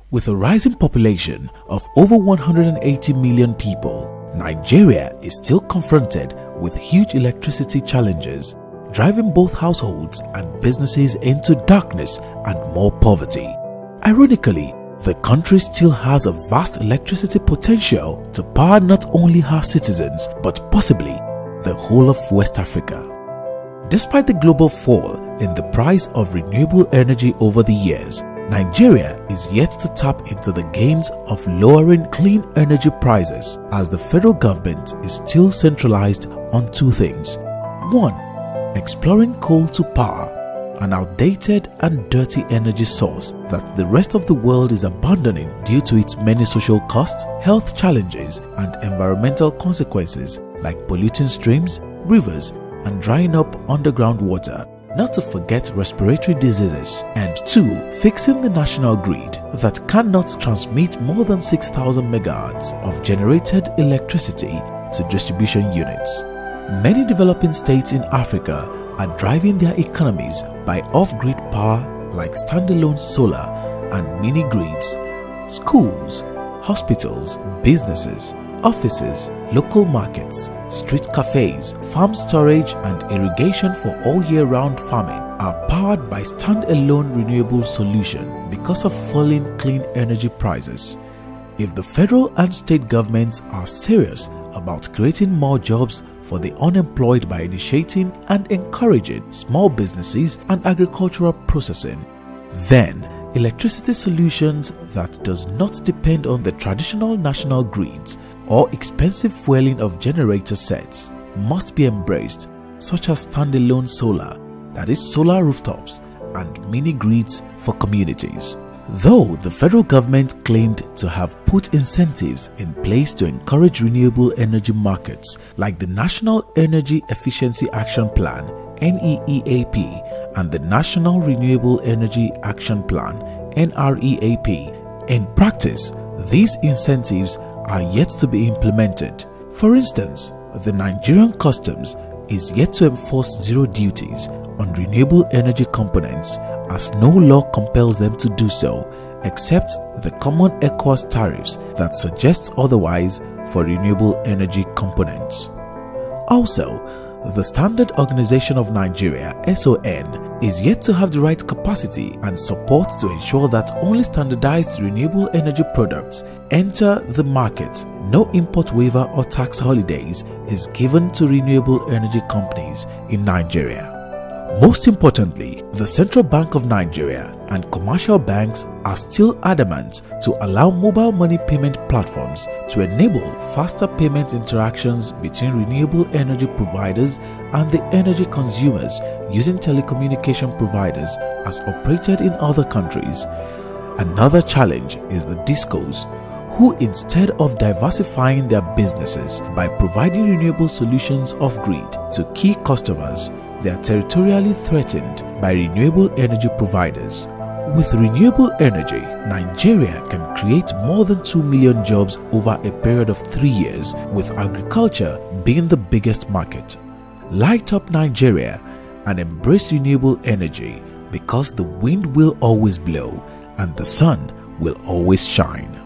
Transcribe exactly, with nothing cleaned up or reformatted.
With a rising population of over one hundred eighty million people, Nigeria is still confronted with huge electricity challenges, driving both households and businesses into darkness and more poverty. Ironically, the country still has a vast electricity potential to power not only her citizens but possibly the whole of West Africa. Despite the global fall in the price of renewable energy over the years, Nigeria is yet to tap into the gains of lowering clean energy prices, as the federal government is still centralized on two things. One, exploring coal to power, an outdated and dirty energy source that the rest of the world is abandoning due to its many social costs, health challenges, and environmental consequences like polluting streams, rivers, and drying up underground water, not to forget respiratory diseases. And two, fixing the national grid that cannot transmit more than six thousand megahertz of generated electricity to distribution units. Many developing states in Africa are driving their economies by off-grid power like standalone solar and mini-grids. Schools, hospitals, businesses, offices, local markets, street cafes, farm storage and irrigation for all year-round farming are powered by stand-alone renewable solution because of falling clean energy prices. If the federal and state governments are serious about creating more jobs for the unemployed by initiating and encouraging small businesses and agricultural processing, then electricity solutions that does not depend on the traditional national grids or expensive fueling of generator sets must be embraced, such as standalone solar, that is solar rooftops, and mini grids for communities. Though the federal government claimed to have put incentives in place to encourage renewable energy markets like the National Energy Efficiency Action Plan N E E A P and the National Renewable Energy Action Plan N R E A P, in practice these incentives are yet to be implemented. For instance, the Nigerian Customs is yet to enforce zero duties on renewable energy components, as no law compels them to do so except the common ECOWAS tariffs that suggest otherwise for renewable energy components. Also, the Standard Organization of Nigeria (S O N) is yet to have the right capacity and support to ensure that only standardized renewable energy products enter the market. No import waiver or tax holidays is given to renewable energy companies in Nigeria. Most importantly, the Central Bank of Nigeria and commercial banks are still adamant to allow mobile money payment platforms to enable faster payment interactions between renewable energy providers and the energy consumers using telecommunication providers as operated in other countries. Another challenge is the DISCOs, who instead of diversifying their businesses by providing renewable solutions off-grid to key customers, they are territorially threatened by renewable energy providers. With renewable energy, Nigeria can create more than two million jobs over a period of three years, with agriculture being the biggest market. Light up Nigeria and embrace renewable energy, because the wind will always blow and the sun will always shine.